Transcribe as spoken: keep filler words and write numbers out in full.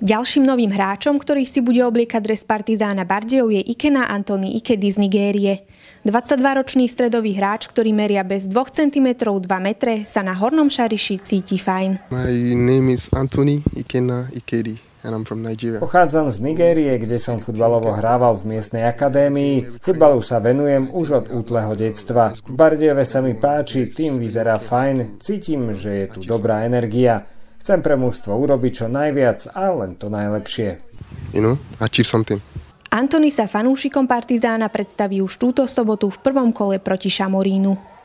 Ďalším novým hráčom, ktorý si bude obliekať dres Partizána Bardejov, je Ikena Anthony Ikedy z Nigérie. dvadsaťdvaročný stredový hráč, ktorý meria bez dvoch centimetrov dva metre, sa na Hornom Šariši cíti fajn. My name is Anthony Ikena Ikedy. Pochádzam z Nigérie, kde som futbalovo hrával v miestnej akadémii. Futbalu sa venujem už od útleho detstva. V Bardejove sa mi páči, tým vyzerá fajn, cítim, že je tu dobrá energia. Chcem pre mužstvo urobiť čo najviac a len to najlepšie. You know, achieve something. Anthony sa fanúšikom Partizána predstaví už túto sobotu v prvom kole proti Šamorínu.